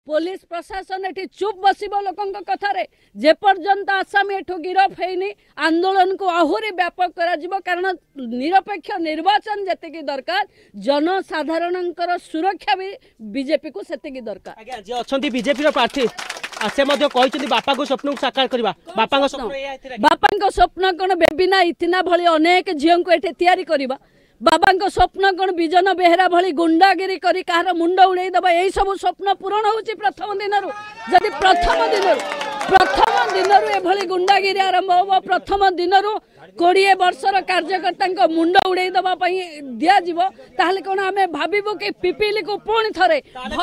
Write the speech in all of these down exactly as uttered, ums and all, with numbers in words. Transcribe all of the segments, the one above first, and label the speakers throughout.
Speaker 1: Police प्रशासन एठी चुप बसिबो लोकन कथारे जे पर्यंत आसामी एठो गिरफ हेनी आंदोलन को आहुरी व्यापक करा जिवो कारण निरपेक्ष निर्वाचन जते दरकार जनसाधारणंकर सुरक्षा भी बीजेपी को सेते दरकार।
Speaker 2: आज्ञा जे अछंती बीजेपी रो प्रार्थी से मध्य कहते बापा को स्वप्न साकार करवा बापा स्वप्न
Speaker 1: बापा स्वप्न कौन बेबिना इतना भली अनेक झील को एठे तैयारी करवा बाबा स्वप्न कौन विजन बेहरा भली गुंडागिरी करी कहार मुंड उड़े दबा यही सब स्वप्न पूरण होची प्रथम दिन जदि प्रथम दिन प्रथम दिन एभली गुंडागिरी आरंभ हो प्रथम दिन कोड़े वर्षर कार्यकर्ता मुंड उड़े दबा दिज्व ताहले कौन आम भावु कि पिपिली को पुणी थे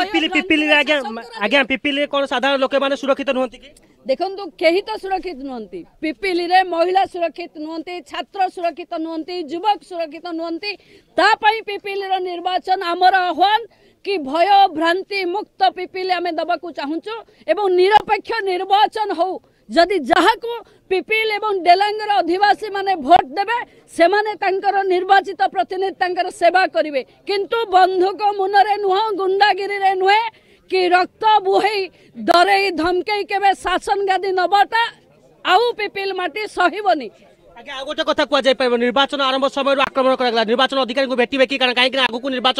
Speaker 2: पिपिली कौन साधारण लोक मैंने सुरक्षित नुहति कि
Speaker 1: देखु कहीं तो सुरक्षित नुहति पिपिली रे महिला सुरक्षित नुहति छात्र सुरक्षित नुहति युवक सुरक्षित नुहति तापाई पिपिली रो निर्वाचन आमर आह्वान कि भय भ्रांति मुक्त पिपिली आम दबाकू चाहूँ एवं निरपेक्ष निर्वाचन हो जदि जहाँ को पिपिल एवं डेलांगर अधिवासी माने भोट देवे से माने तांकर निर्वाचित प्रतिनिधि तांकर सेवा करिवे किंतु बंधुक मुनरे नुह गुंडागिरी रे नुहे कि रक्त बुहई डरे धमकई केबे शासन गादी नबाटा आउ पिपिल माटी सहिबनी।
Speaker 2: आगे गोटे कथा कह निर्वाचन आरंभ समय आक्रमण कर निर्वाचन अधिकारी को भेटे कि कहीं आगू निर्वाचन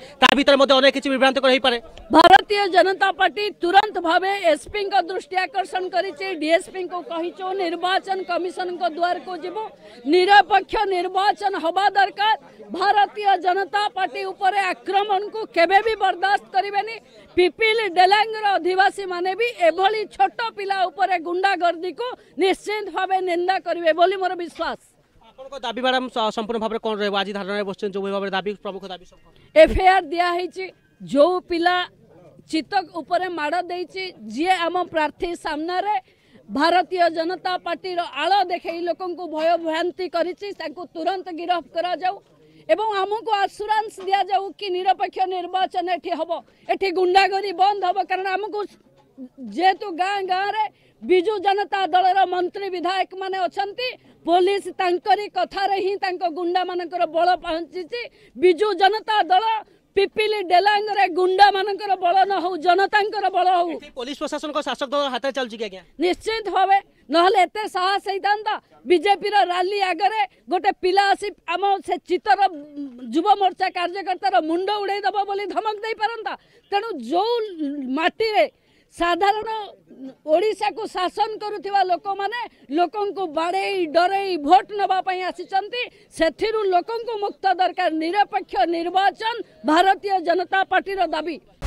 Speaker 2: आने किसी विभ्रांत कर
Speaker 1: भारतीय जनता पार्टी तुरंत भाव एसपी दृष्टि आकर्षण करडीएसपी को कहीचो निर्वाचन कमिशन को द्वार को जीवो निरपेक्ष निर्वाचन हवा दरकार भारतीय जनता पार्टी उपरे आक्रमण को केबे भी बर्दाश्त करेनि पिपिल डेलांगर अधिवासी माने भी एभली छोट पिला उपरे गुंडागर्दी को निश्चित भाव निंदा करेंगे बोली मोर विश्वास।
Speaker 2: आपनको दाबी मैडम संपूर्ण भाव कौन रहे आज धारणा बस जो भाव दाबी प्रमुख दाबी
Speaker 1: एफआईआर दिया है जो पिला चितक उपरे माड़ देछि जी आम प्रार्थी सामना रे भारतीय जनता पार्टी आड़ देखई लोक भय भ्रांति करिछि ताको तुरंत गिरफ्त करा जाऊ एवं आमको आश्योरेंस दिया जाऊ कि निरपेक्ष निर्वाचन एठी हबो एठी गुंडागरी बंद हबो कारण आमको जेतु गाँ गाँ रे बिजु जनता दलर मंत्री विधायक माने अछंती पुलिस तांकरी कथारे ही तांको गुंडा मानकर बल पहुंची बिजु जनता दल पिपिली डेलांगरे गुंडा मानकर बल न हो जनतांकर बल हो
Speaker 2: पुलिस प्रशासन को शासक दल हाथ चलुची क्या
Speaker 1: निश्चित भावे नहले एते साहस होता बीजेपी रैली आगे गोटे पिला आसी आम से चितर युव मोर्चा कार्यकर्तार मुंड उड़े दब बोली धमक दे पारंता तेणु जो माटी रे साधारण ओडिशा को शासन करुवा लोक माने लोकन को बाड़े डरे भोट नबा पई आसिचंती सेथिरु लोकन को मुक्त दरकार निरपेक्ष निर्वाचन भारतीय जनता पार्टी रो दाबी।